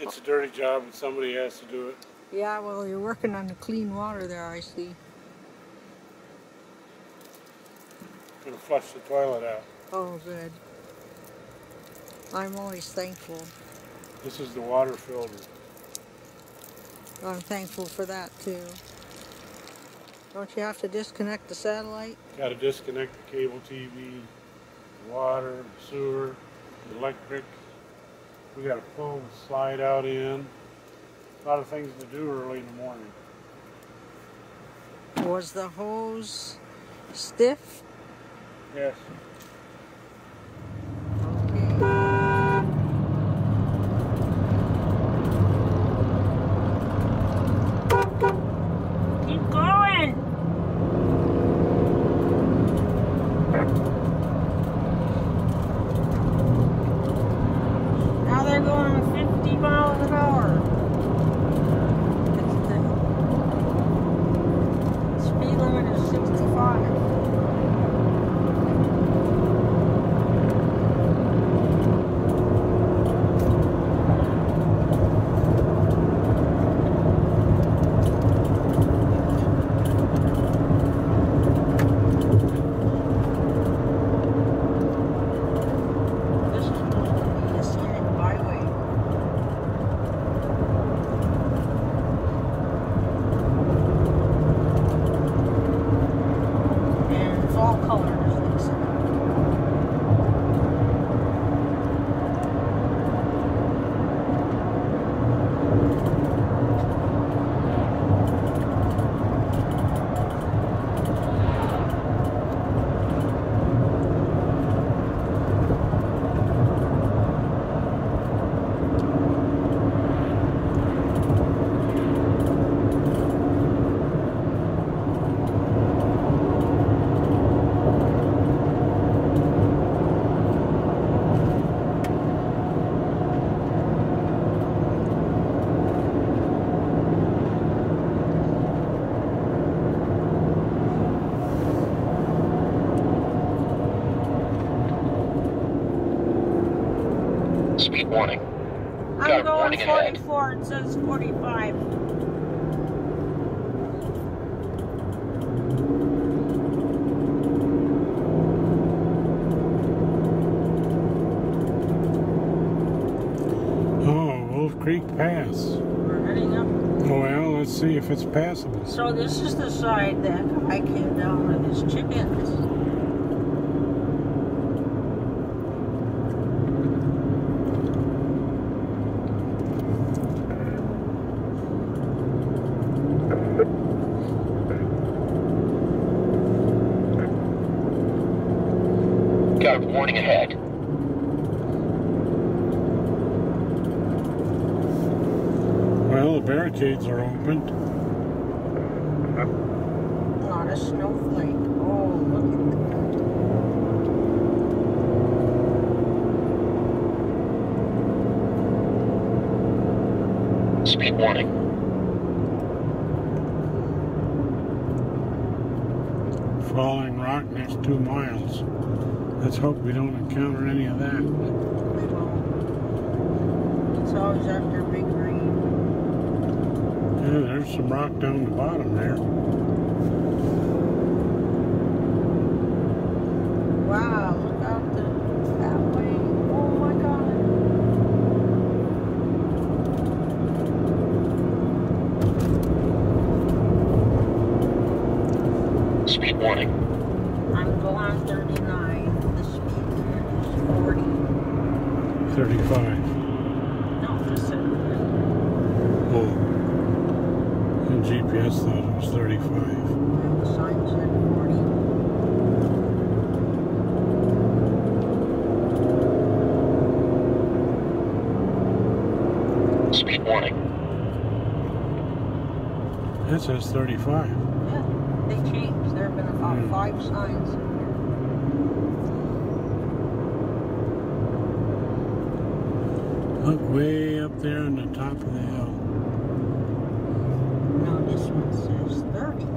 It's a dirty job and somebody has to do it. Yeah, well, you're working on the clean water there, I see. Gonna flush the toilet out. Oh, good. I'm always thankful. This is the water filter. I'm thankful for that, too. Don't you have to disconnect the satellite? Got to disconnect the cable TV, the water, the sewer, the electric. We got to pull the slide out in. A lot of things to do early in the morning. Was the hose stiff? Yes. Keep going! Now they're going 50 miles an hour. The speed limit is 65. Speed warning. I'm going 44, it says 45. Oh, Wolf Creek Pass. We're heading up. Well, let's see if it's passable. So this is the side that I came down with his chickens. Got a warning ahead. Well, the barricades are opened. Not a snowflake. Oh, look at that. Speed warning. Falling rock next 2 miles. Let's hope we don't encounter any of that. We won't. It's always after big rain. Yeah, there's some rock down the bottom there. Wow, look out that way. Oh my God. Speed warning. I'm going 39. The speed limit is 40. 35. No, just 39. Oh. The GPS thought it was 35. And the sign said 40. Speed warning. That says 35. Yeah, they changed. There have been about 5 signs in here. Look way up there on the top of the hill. No, this one says 30.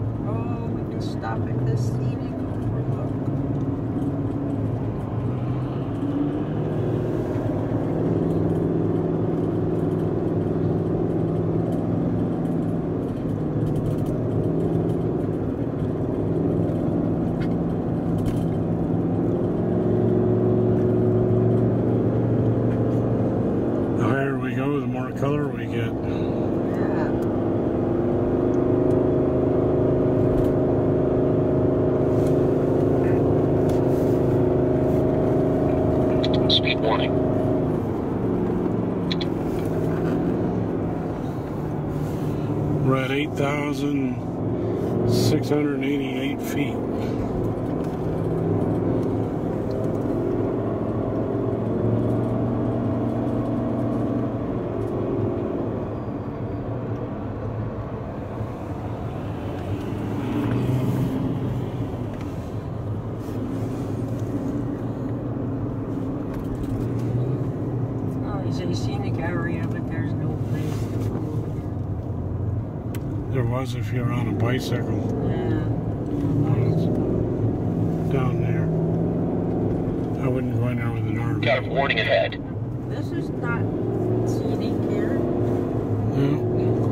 Oh, we can stop at this scenic overlook. warning. We're at 8,688 feet. It's a scenic area, but there's no place to go. There was if you're on a bicycle. Yeah. Down there. I wouldn't go in there with an RV. Got a warning ahead. This is not scenic here. No.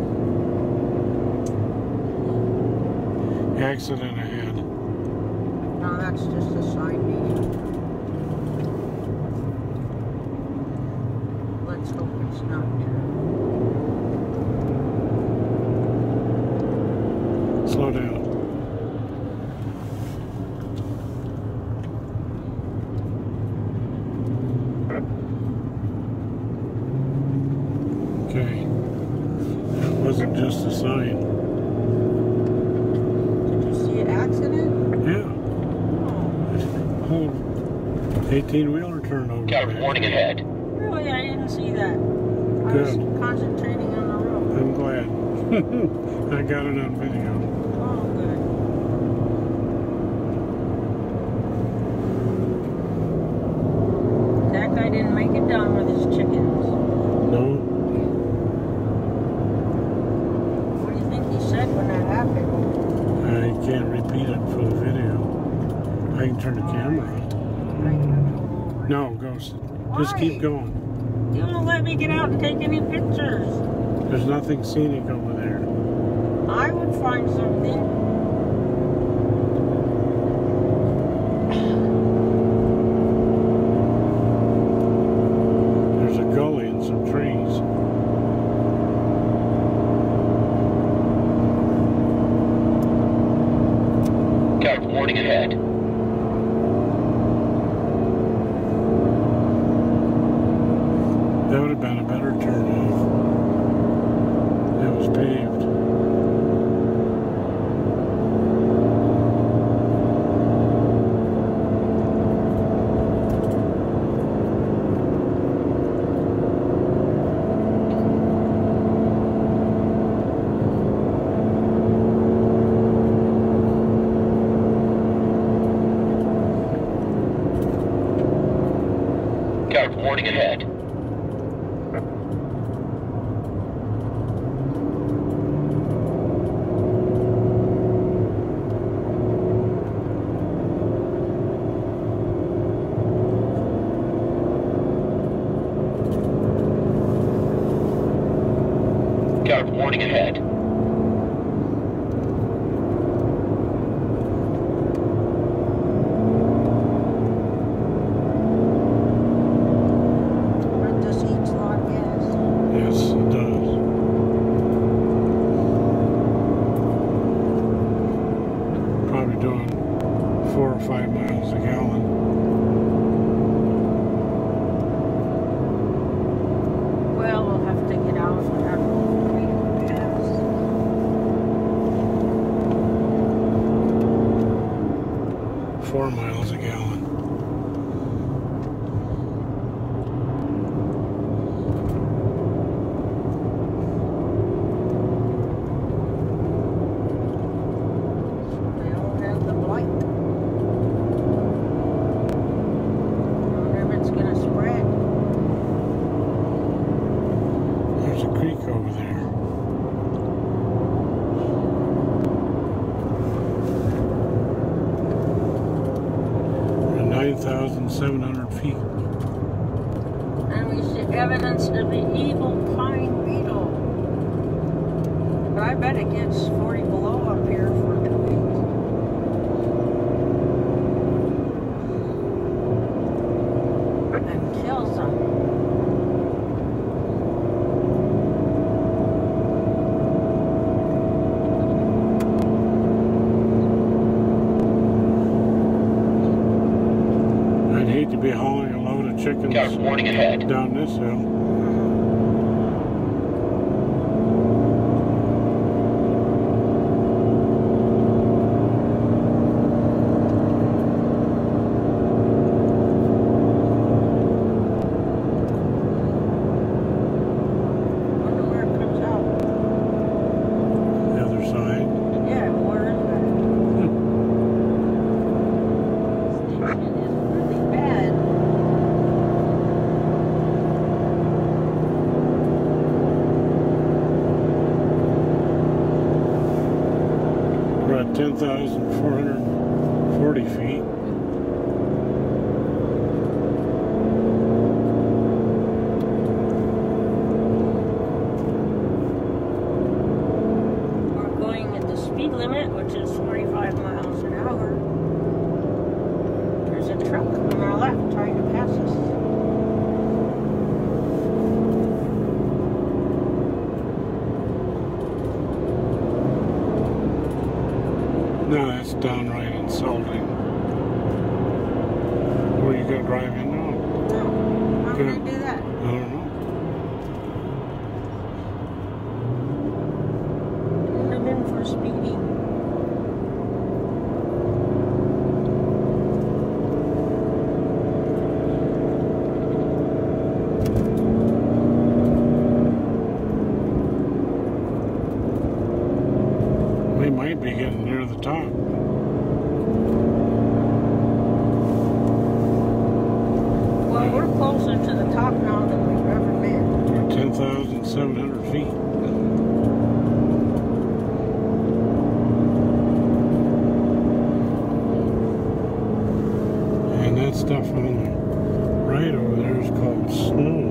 Accident ahead. No, that's just a side view. Let's hope it's not true. Slow down. Okay. That wasn't just a sign. Did you see an accident? Yeah. Whole 18-wheeler turned over. Got a warning ahead. Really, I didn't see that. I was Good. concentrating on the road. I'm glad. I got it on video. Oh, good. That guy didn't make it down with his chickens. No. What do you think he said when that happened? I can't repeat it for the video. I can turn the camera on. No, go. Just Why? keep going. You won't let me get out and take any pictures. There's nothing scenic over there. I would find something. There's a gully and some trees. Got a warning ahead. That would have been a better turn off. It was paved. Got a warning ahead. Got a warning ahead. But this eats a lot of gas. Yes, it does. Probably doing 4 or 5 miles a gallon. Well, we'll have to get out and have a pass. 4 miles a gallon. They all have the blight. Wonder if it's gonna spread. There's a creek over there. We're at 9,700 feet. And we see evidence of the evil pine beetle. But I bet it gets 40 below up here for 2 weeks. And kills them. I'd hate to be hauling a load of chickens Got a warning ahead. down this hill. Wonder where it comes out. The other side. Yeah, where is that? Station is really bad. We're at 10,440 feet. We're going at the speed limit, which is 45 miles an hour. There's a truck on our left trying to pass us. No, that's downright insulting. Where you gonna drive in now? No, how can I Good. do that? I don't know. Turn them in for speeding. We might be getting near the top. Well, we're closer to the top now than we've ever been. We're 10,700 feet. And that stuff on the right over there is called snow.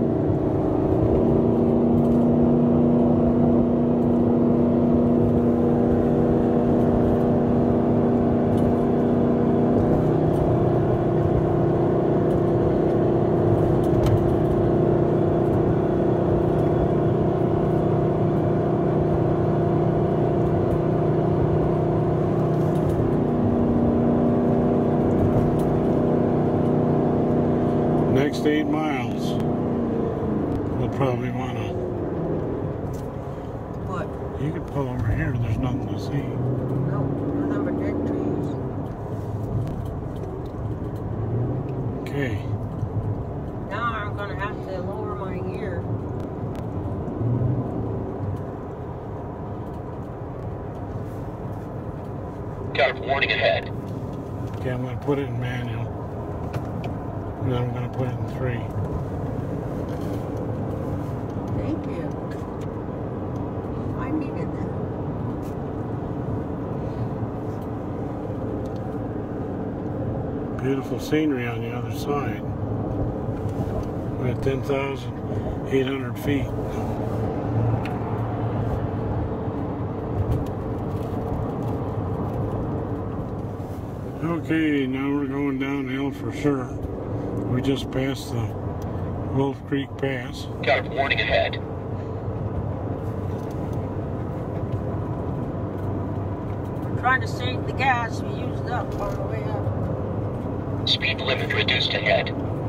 Next 8 miles, we'll probably want to. What? You can pull over here, there's nothing to see. No, nothing but dead trees. Okay, Now I'm gonna have to lower my gear. Got a warning ahead. okay, I'm going to put it in manual. And then I'm going to put it in 3. Thank you. I needed that. Beautiful scenery on the other side. We're at 10,800 feet. Okay, now we're going downhill for sure. We just passed the Wolf Creek Pass. Got a warning ahead. We're trying to save the gas we used up on the way up. Speed limit reduced ahead.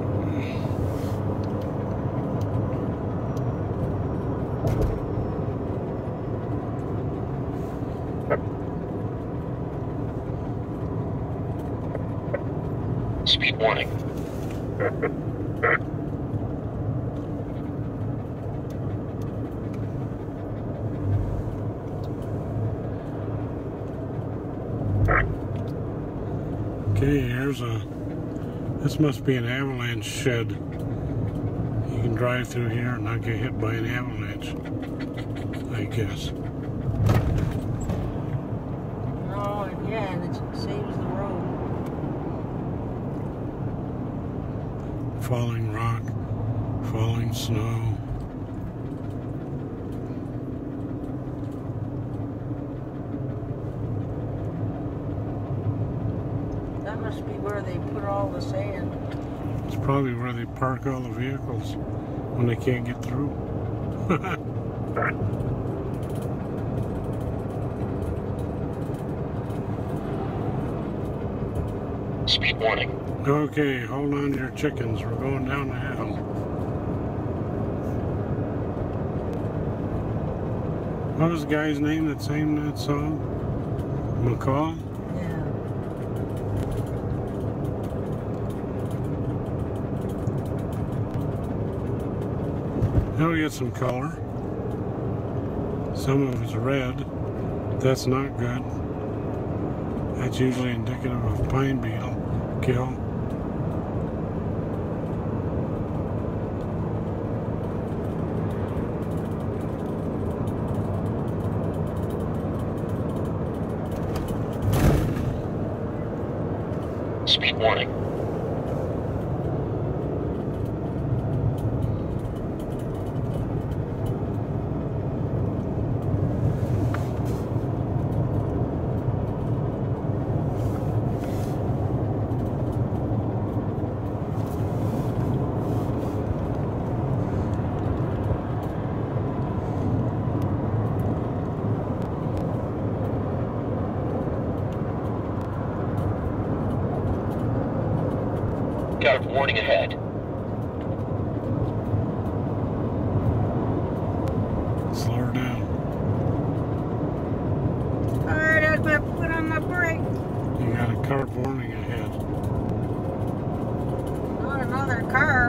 Speed warning. Okay, here's this must be an avalanche shed. You can drive through here and not get hit by an avalanche, I guess. Oh, again, it saves the road. Falling rock, falling snow. That must be where they put all the sand. It's probably where they park all the vehicles when they can't get through. Speed warning. Okay, hold on to your chickens. We're going down the hill. What was the guy's name that sang that song? McCall? Yeah. Now we get some color. Some of it's red. That's not good. That's usually indicative of pine beetle kill. Speed warning. Got a warning ahead. Slow her down. Alright, I'm gonna put on my brake. You got a car warning ahead. Not another car.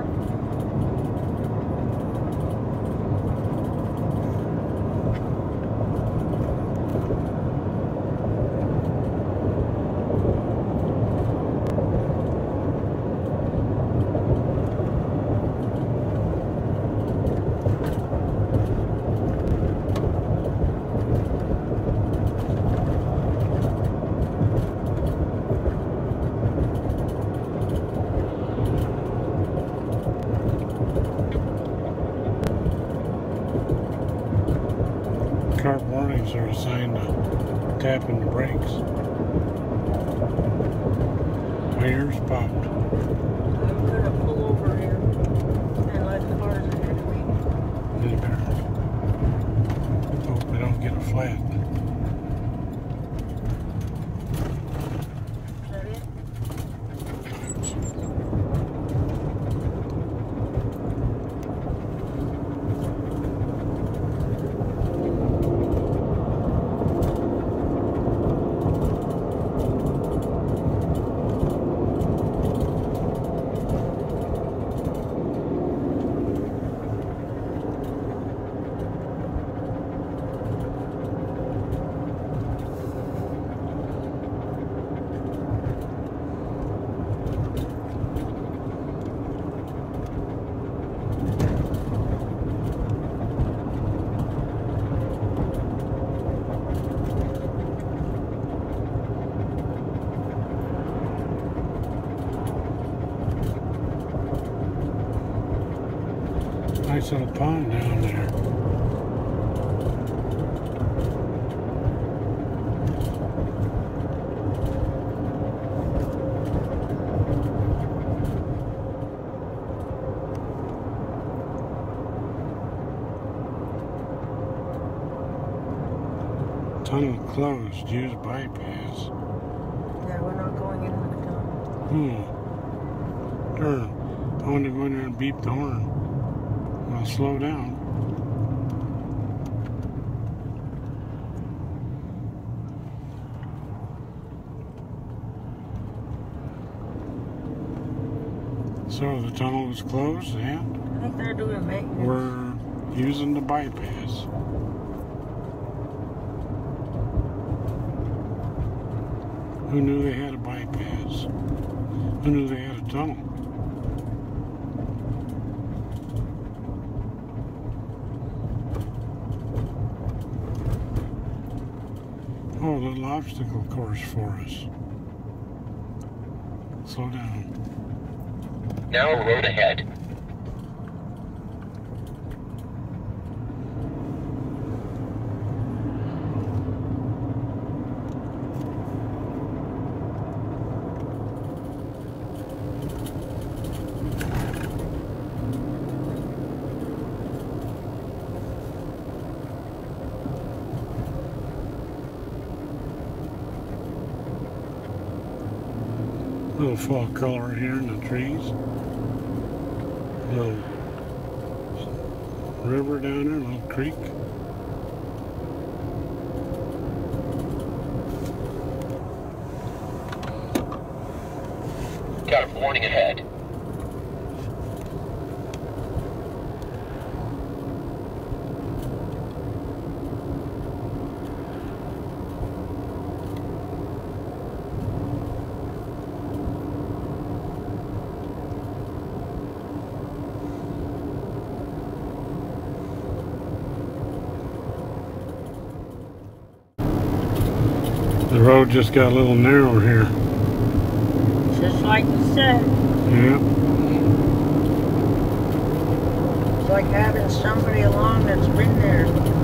Car warnings are assigned to tapping the brakes. My ears popped. I'm gonna pull over here and let cars ahead of me. Then you better hope we don't get a flat. Is that it? Nice little pond down there. Tunnel closed. Use bypass. Yeah, we're not going in the tunnel. Darn. I wanted to go in there and beep the horn. I'll slow down. So the tunnel was closed and I think they're doing maintenance. we're using the bypass. Who knew they had a bypass? Who knew they had a tunnel? Oh, a little obstacle course for us. Slow down. Narrow road ahead. Little fall color here in the trees. Little river down there, little creek. Got a warning ahead. The road just got a little narrow here. Just like you said. Yeah. It's like having somebody along that's been there.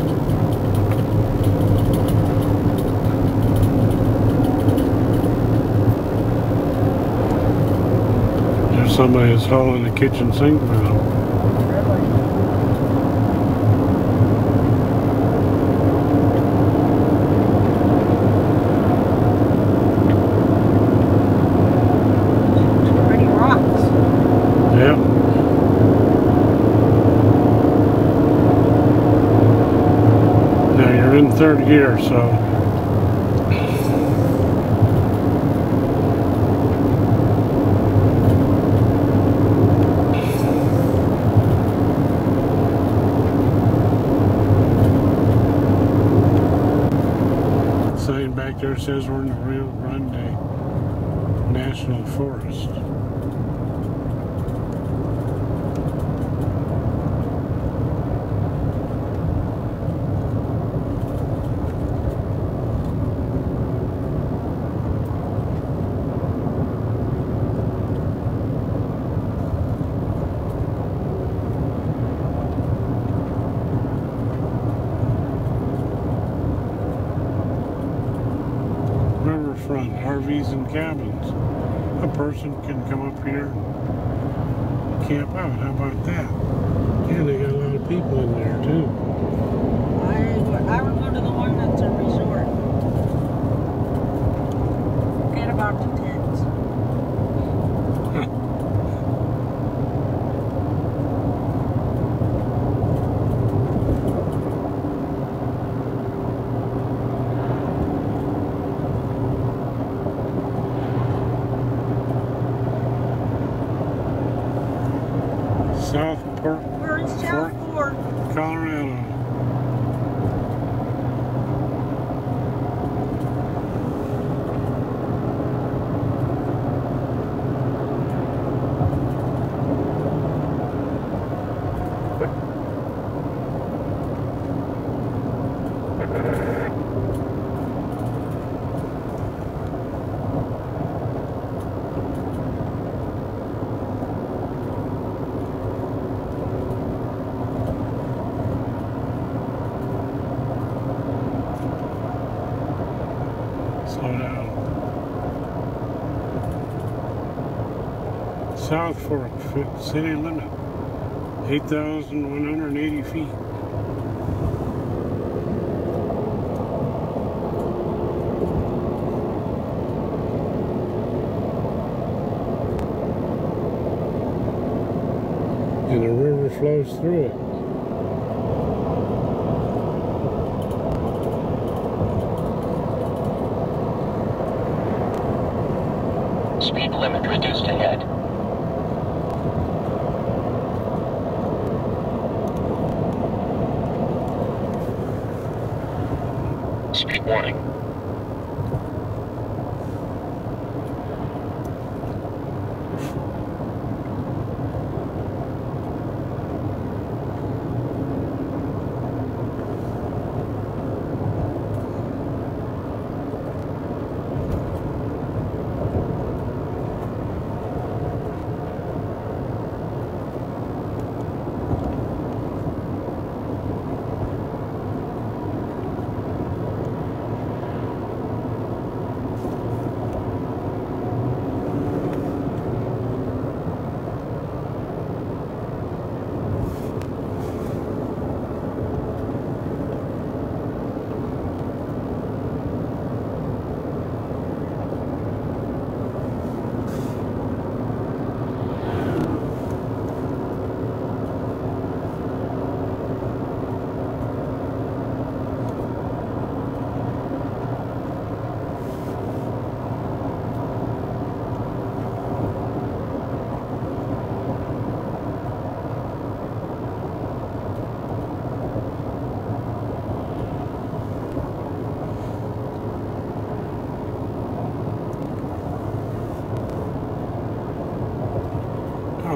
There's somebody that's hauling the kitchen sink now. Third gear, so the sign back there says we're in the Rio Grande National Forest. Riverfront RVs and cabins. A person can come up here and camp out. How about that? And they got a lot of people in there too. I would go to the one that's a resort. Forget about the tents. Southport, We're in Southport, Colorado. Slow down. South Fork, city limit, 8,180 feet. And the river flows through it. Speed limit reduced ahead. Speed warning.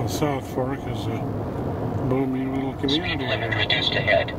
Well, South Fork is a booming little community. Speed limit reduced ahead.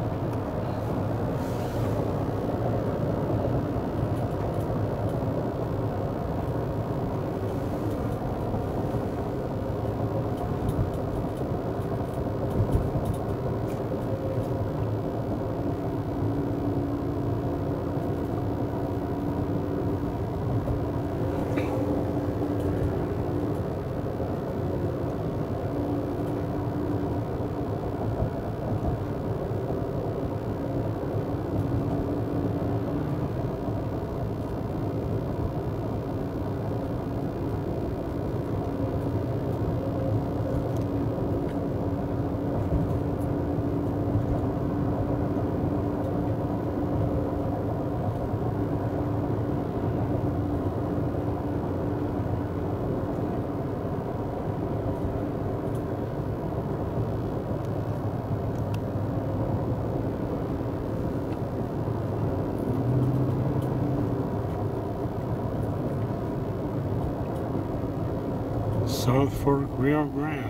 South Fork, Rio Grande.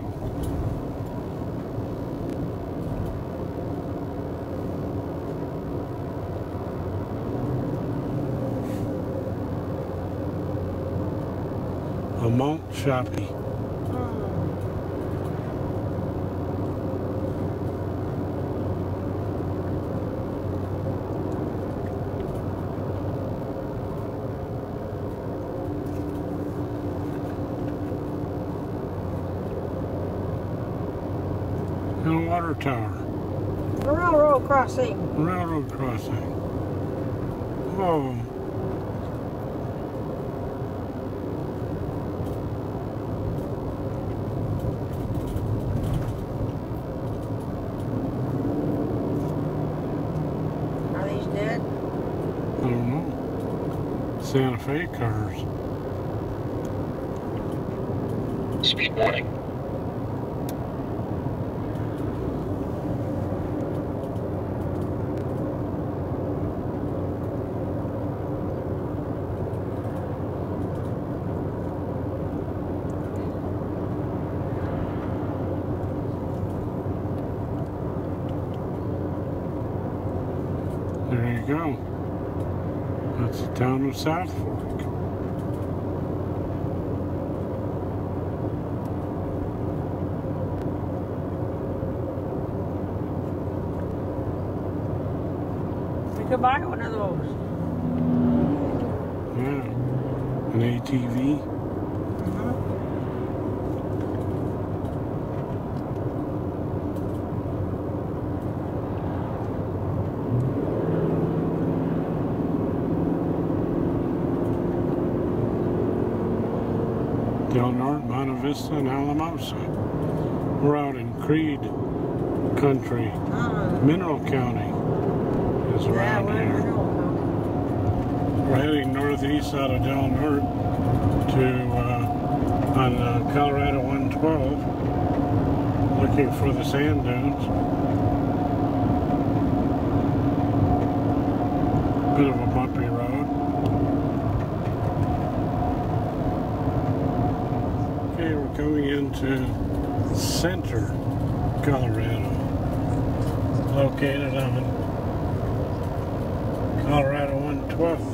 A Mount Shapi. And a water tower. A railroad crossing. Railroad crossing. Oh. Are these dead? I don't know. Santa Fe cars. Speed warning. There you go. That's the town of South Fork. We could buy one of those. Yeah. An ATV. Del Norte, Monte Vista, and Alamosa. We're out in Creed country. Mineral County is around here. We're heading northeast out of Del Norte to on Colorado 112, looking for the sand dunes. Bit of a bumpy road. Okay, we're coming into Center, Colorado, located on Colorado 112.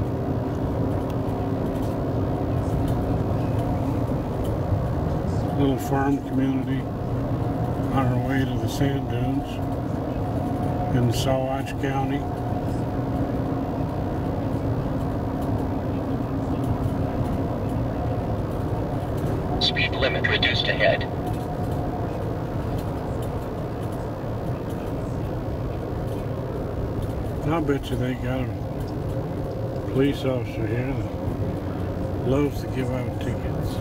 Little farm community on our way to the sand dunes in Saguache County. Speed limit reduced ahead. I'll bet you they got a police officer here that loves to give out tickets.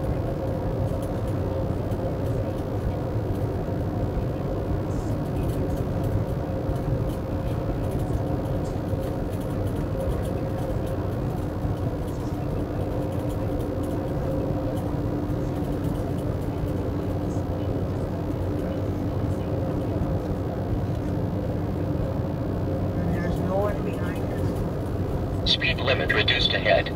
Speed limit reduced ahead.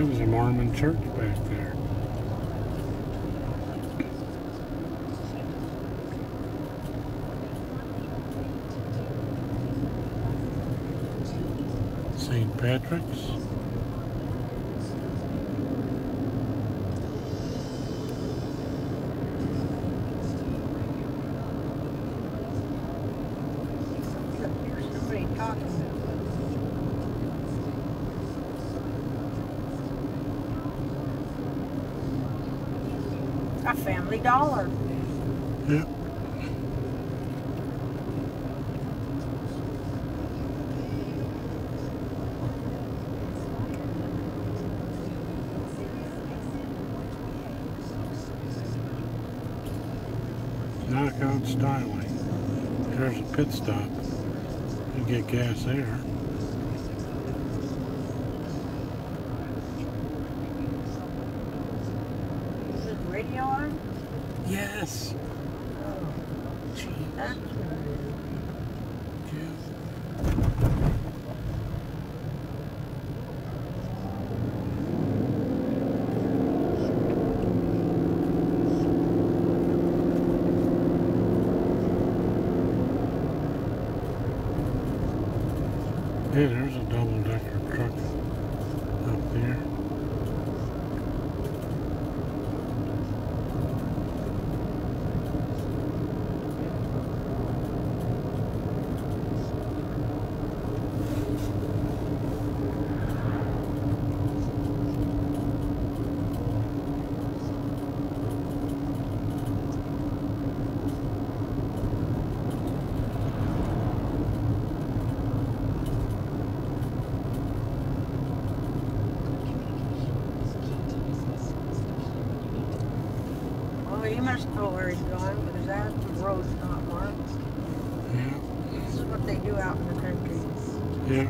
That was a Mormon church back there. St. Patrick's. Here's somebody talking. A Family Dollar. Yep. Knockout Styling. There's a pit stop. You get gas there. Is it radio on? Yes. Oh, Jeez. that's Yeah, there's a double-decker truck up there. well, you must know where he's going because that road's not marked. Yeah, This is what they do out in the country. yeah.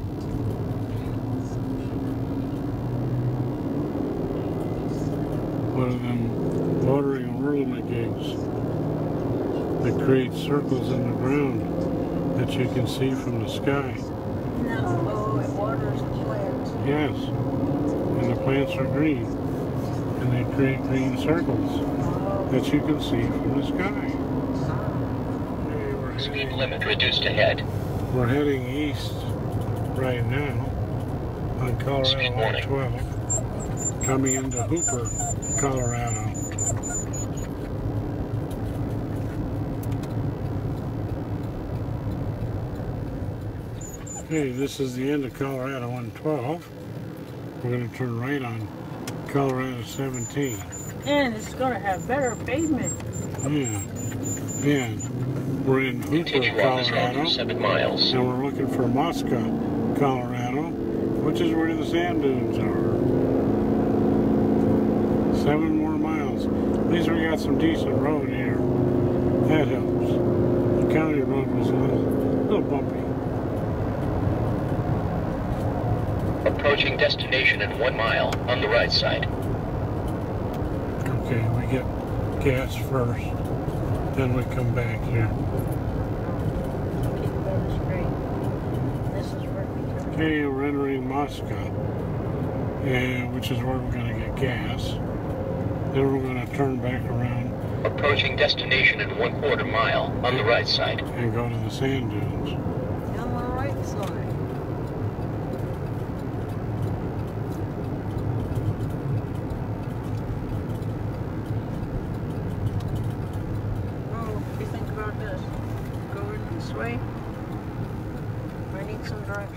One of them watering whirligigs that create circles in the ground that you can see from the sky. No, oh, it waters the plants. Yes, and the plants are green, and they create green circles Oh, that you can see from the sky. Hey, Speed limit reduced ahead. we're heading east right now on Speed Colorado warning. 12, coming into Hooper, Colorado. Okay, this is the end of Colorado 112. We're going to turn right on Colorado 17. and it's going to have better pavement. Yeah, and we're in Hooper, Continue on this road Colorado, for 7 miles. and we're looking for Mosca, Colorado, which is where the sand dunes are. 7 more miles. At least we got some decent road here. That helps. The county road was a little bumpy. Approaching destination in 1 mile on the right side. Okay, we get gas first, then we come back here. Keep going straight. This is where we turn. Okay, we're entering Mosca, which is where we're going to get gas. Then we're going to turn back around Approaching destination in 1/4 mile on the right side. and go to the sand dunes. On the right side. Oh, what do you think about this? Going this way? I need some direction.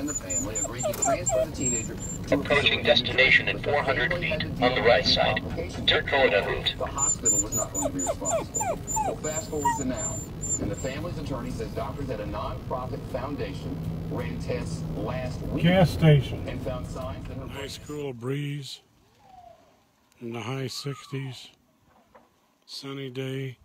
and the family agreed to transfer the teenager to Approaching destination at 400 feet on the right side. Dirt road en route. The hospital was not going to be responsible. Well, fast forward to now, and the family's attorney says doctors at a non-profit foundation ran tests last week. Gas station. And found signs that her Nice cool breeze in the high 60s. Sunny day.